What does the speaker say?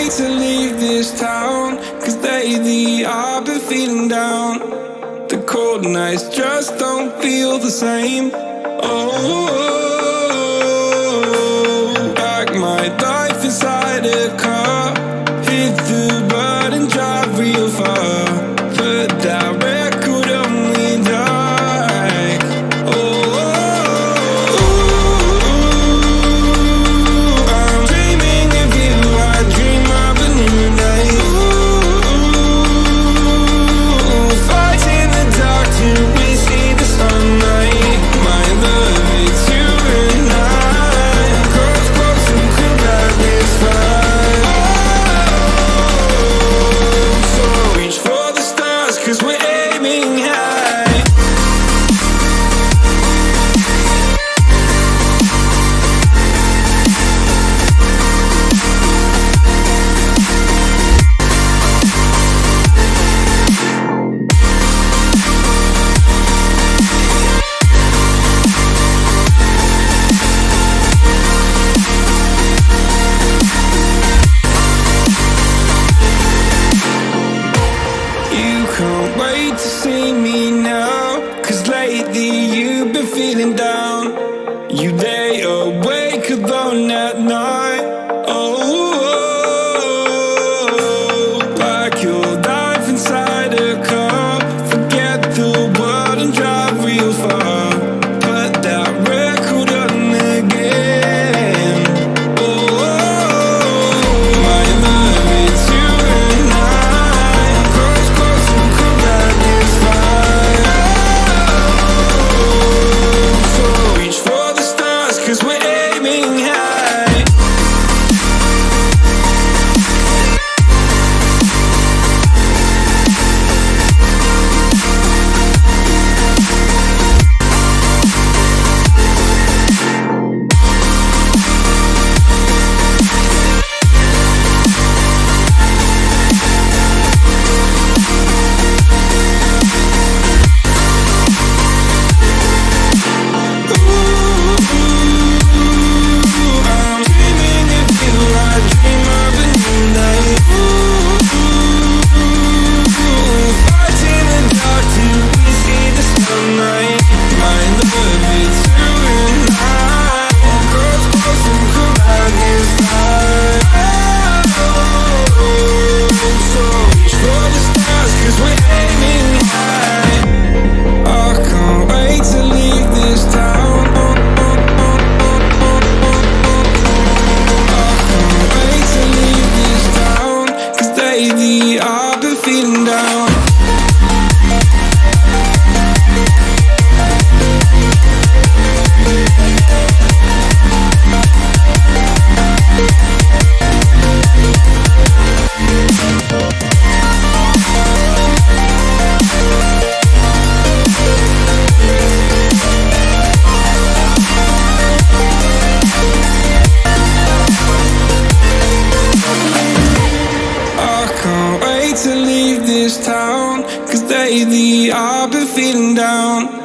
wait to leave this town, 'cause lately I've been feeling down. The cold nights just don't feel the same. Oh, like my life inside a car. Hit the button, drive real far. Put that record on me like, oh, I'm dreaming of you. I dream of a new day. Fight in the dark till we see the sunlight. My love, it's you and I. Close, close and cool like this fire. So reach for the stars, 'cause we're aiming high. You can't wait to see me now, 'cause lately you've been feeling down. You lay awake alone at night. Oh, like your life inside a car. Forget the world and drive real far. Put that record on again. Oh, my love, it's you and I. Close, close and cool like this fire. So reach for the stars, 'cause we're aiming high. I'm dreaming of you. I dream of a new night. Fight in the dark till we see the sunlight. My love, it's you and I. Close, close and cool like this fire. So reach for the stars, 'cause we're aiming high. I can't wait to leave this town. I can't wait to leave this town, 'cause lately I've been feeling down. I can't wait to leave this town, 'cause lately I've been feeling down.